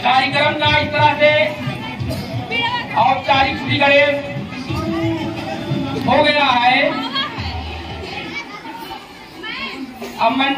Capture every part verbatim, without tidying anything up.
कार्यक्रम का इस तरह से औपचारिक श्री गणेश हो गया है। अब मैं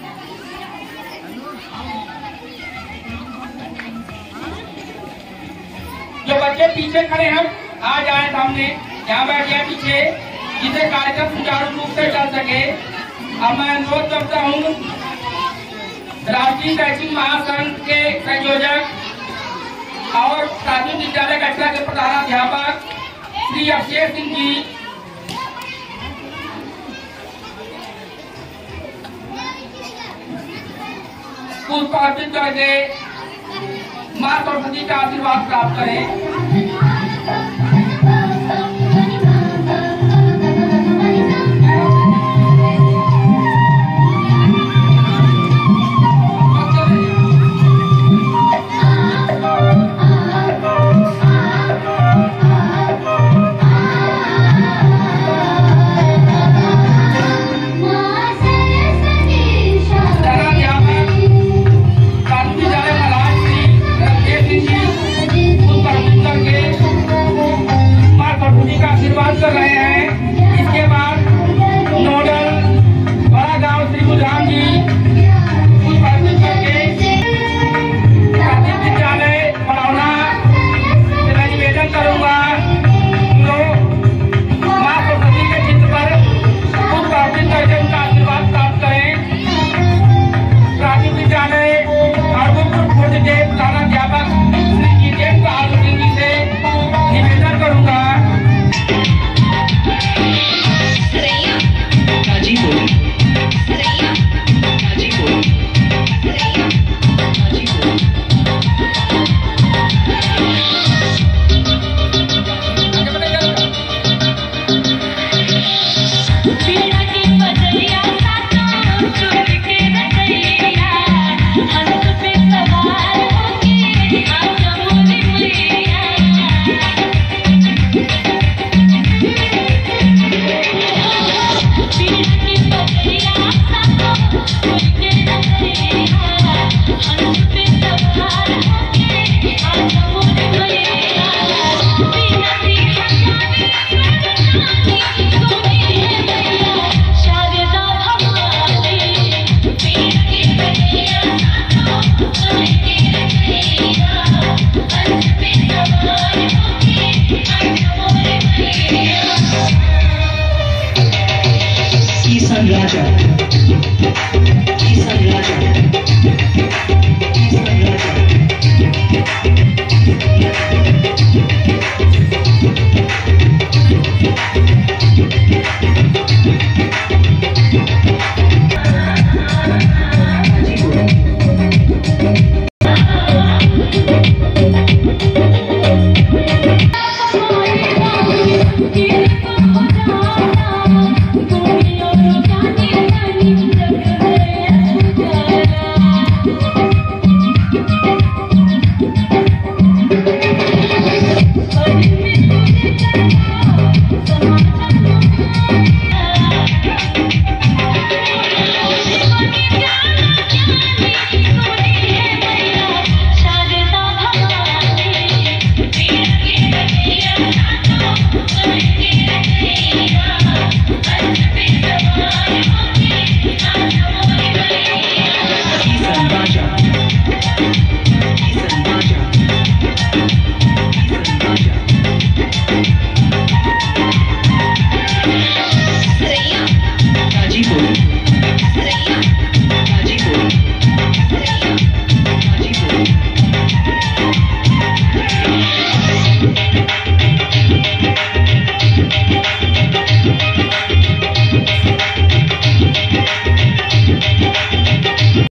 जो बच्चे पीछे खड़े हैं आ जाए सामने, यहाँ बैठ जाए पीछे, जिसे कार्यक्रम सुचारू रूप से चल सके। अब मैं अनुरोध करता हूँ राष्ट्रीय शैक्षिक महासंघ के संयोजक और प्राथमिक विद्यालय कटरा के प्रधानाध्यापक श्री अभिषेक सिंह जी पुष्प अर्पित करके मां सरस्वती का आशीर्वाद प्राप्त करें।